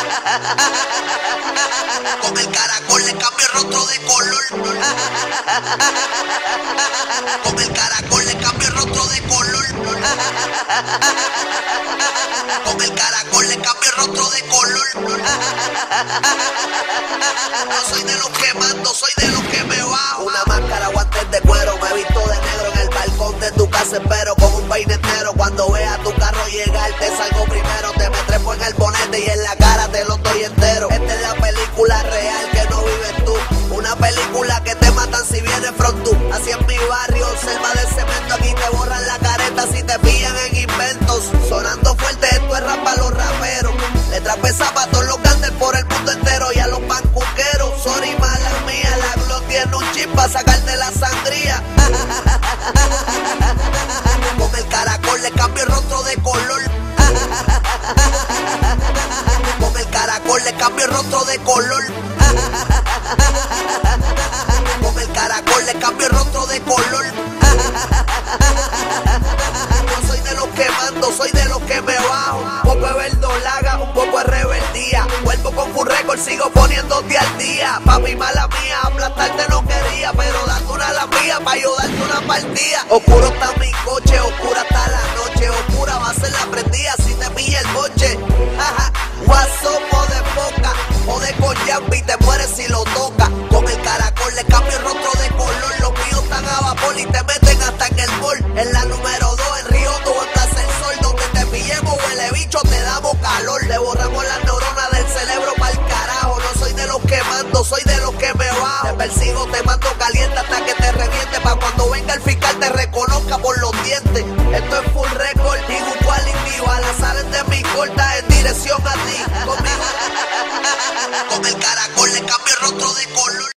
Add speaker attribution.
Speaker 1: Con el caracol le cambio el rostro de color. Con el caracol le cambio el rostro de color. Con el caracol le cambio el rostro de color. No soy de los que mando, soy de los que me bajo. Una máscara, guantes de cuero, me he visto de negro en el balcón de tu casa, espero con un peine entero. Cuando vea tu carro llegar, te salgo primero, te me trepo en el bonete y en la cara te lo doy entero. Esta es la película real que no vives tú, una película que te matan si vienes from tú. Así en mi barrio, selva de cemento, aquí te borran la careta si te pillan en inventos. Sonando fuerte, esto es rap para los raperos. Letras pesadas para todos los grandes por el mundo entero y a los bancuqueros. Sorry, mala mía, la Glock tiene un chip para sacarte la sangría. Con el caracol le cambio el rostro de color. Con el caracol le cambio el rostro de color. Con el caracol le cambio el rostro de color. No soy de los que mando, soy de los que me bajo. Un poco de verdolaga, un poco de rebeldía. Vuelvo con un récord, sigo poniéndote al día. Papi, mala mía, aplastarte no quería, pero dando una a la mía pa' yo darte una partida. Oscuro está mi coche, oscura está la noche. Oscura va a ser la prendida si te pilla el coche. Guasopo de poca, jode con Yambi, te mueres si lo toca. Con el caracol le cambio el rostro de color. Los míos están a vapor y te meten hasta en el mall. En la número 2, en Río, tú en Plaza El Sol. Donde te pillemos, huele bicho, te damos calor. Le borramos las neuronas del cerebro pa'l carajo. No soy de los que mando, soy de los que me bajo. Te persigo, te mando caliente hasta que te reviente. Pa' cuando venga el fiscal te reconozca por los dientes. Esto es full record, digo quality. Balas salen de mi corta en dirección a ti. Conmigo. Con el caracol le cambio